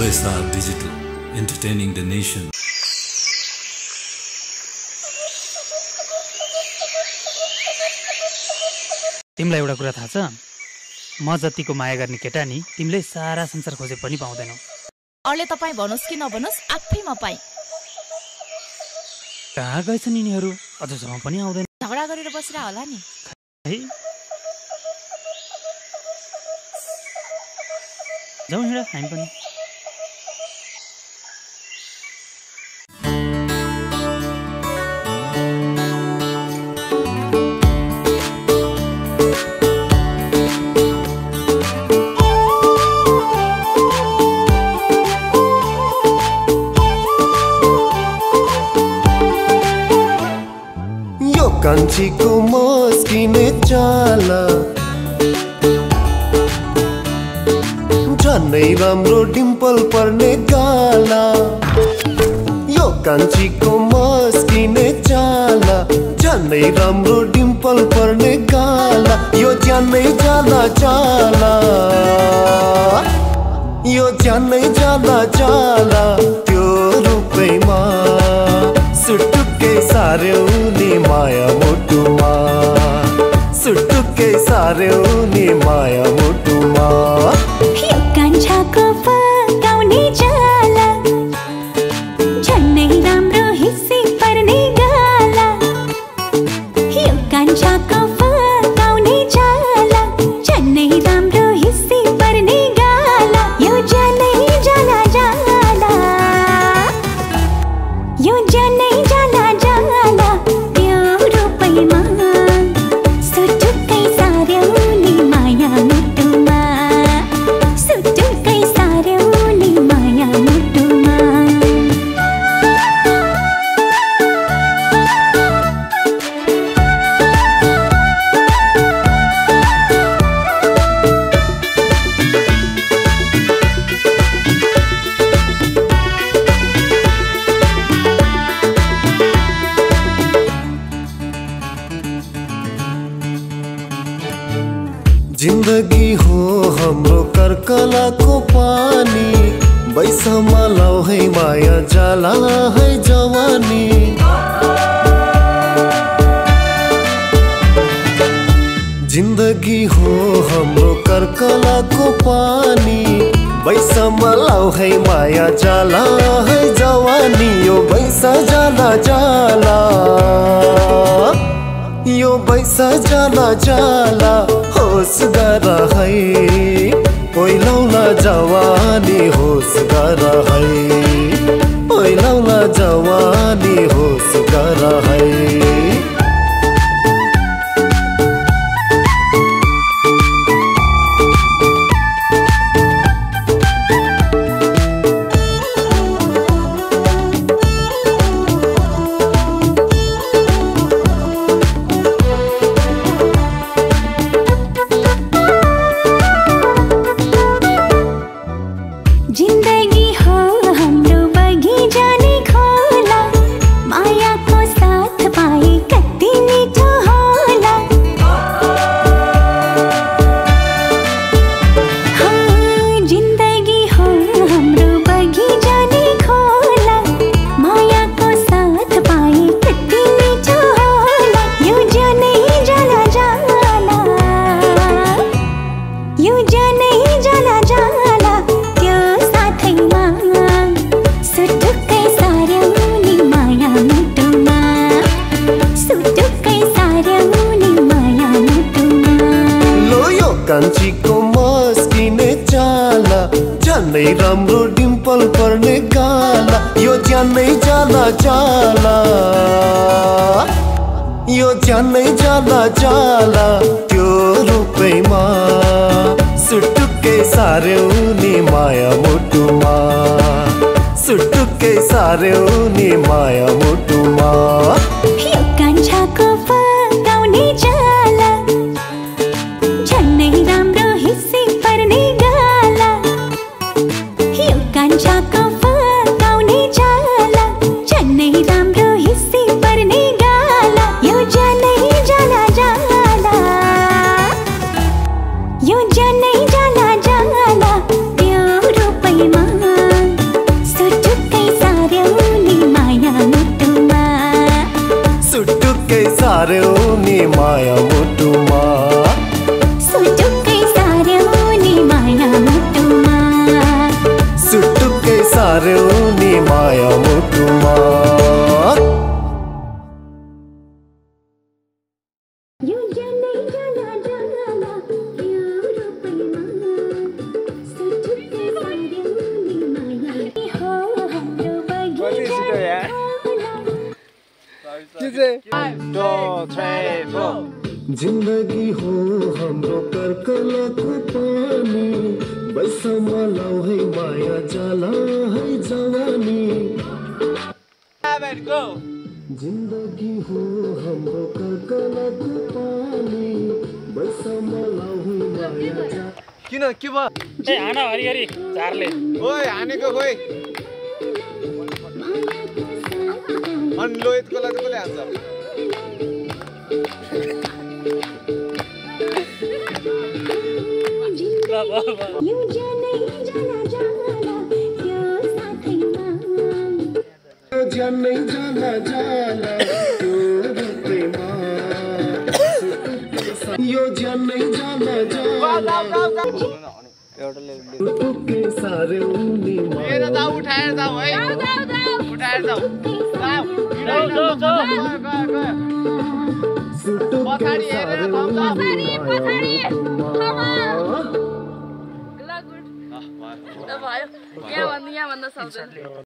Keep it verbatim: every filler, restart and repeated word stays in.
O S R Digital, entertaining the nation. तिमीलाई एउटा कुरा थाहा छ, म जतिको माया गर्ने केटा नि तिमीले सारा संसार खोजे पनि पाउँदैनौ। अरूले तपाईँ भन्नुस् कि नभन्नुस्, आफै म पाएँ। कहाँ गएछन् यिनीहरू? अझसम्म पनि आउँदैन। झगडा गरेर बसेर होला नि। है जाउँ हिँड हामी पनि। कान्छीको मस्किने चाला झन्नै राम्रो डिम्पल पर्ने गाला। यो कान्छीको मस्किने चाला झन्नै राम्रो डिम्पल पर्ने गाला। यो ज्यानै जाला जाला, यो ज्यानै जाला जाला त्यो रूपैमा सुटुक्कै सार्यौ नि माया मुटुमा, सुटुक्कै सार्यौ नि माया मुटुमा। यो कान्छाको फकाउने चाला झन्नै राम्रो हिस्सी पर्ने गाला। यो कान्छाको फकाउने चाला झन्नै राम्रो हिस्सी पर्ने गाला। यो ज्यानै जाला जाला, यो ज्यानै जाला जाला त्यो रूपैमा सुटुक्कै सार्यौ नि माया मुटुमा, सुटुक्कै सार्यौ नि माया मुटुमा। जिन्दगी हो हाम्रो कर्कलाको पानी, बैसमा लाउ है माया जाला है जवानी। जिन्दगी हो हाम्रो कर्कलाको पानी, बैसमा लाउ है माया जाला है जवानी। यो बैसा जाला जाला, यो बैसा जाला जाला होस गर है पहिलौला जवानी, होस गर है पहिलौला जवानी, होस गर है। जिन्दगी हो हाम्रो बगैँचा नि खोला, मायाको साथ पाए कति मिठो होला। हाँ, जिन्दगी हो हाम्रो बगैँचा नि खोला, मायाको साथ पाए कति मिठो होला। यो ज्यानै जाला जाला, यो ज्यानै जाला जाला त्यो साथैमा सुटुक्कै सार्यौ नि माया मुटुमा, सुटुक्कै सार्यौ नि माया मुटुमा। लो यो कान्छीको मस्किने चाला झन्नै राम्रो डिम्पल पर्ने गाला। यो ज्यानै जाला जाला, यो ज्यानै जाला जाला त्यो रूपैमा सुटुक्कै सार्यौ नि माया मुटुमा, सुटुक्कै सार्यौ नि माया मुटुमा। यो कान्छाको फकाउने चाला झन्नै राम्रो हिस्सी पर्ने गाला। यो कान्छाको फकाउने चाला झन्नै राम्रो हिस्सी पर्ने गाला। यो ज्यानै जाला जाला, यो ज्यानै जाला जाला त्यो रूपैमा सारे उनी माया मुटुमा जिंदगी हो हाम्रो कर्कलाको पानी बैसमा लाउ है माया जाला है जवानी जिंदगी हो हाम्रो कर्कलाको पानी बैसमा लाउ है माया जाला किन के भयो ए हाना हरिहरि चारले ओइ हानेको खोइ अन लोहितको लागि कसले हान्छ यो जानै जाला जाला त्यो साथैमा जानै जाला जाला त्यो रूपैमा यो जानै जाला जाला टुके सारे उनी लिएर जाऊ उठाएर जाऊ है जाऊ जाऊ जाऊ उठाएर जाऊ जाऊ जाऊ जाऊ पछाडी हेरेर जाऊ पछाडी पछाडी ल गुड ल भयो यहाँ भन्नु यहाँ भन्न सक्दैन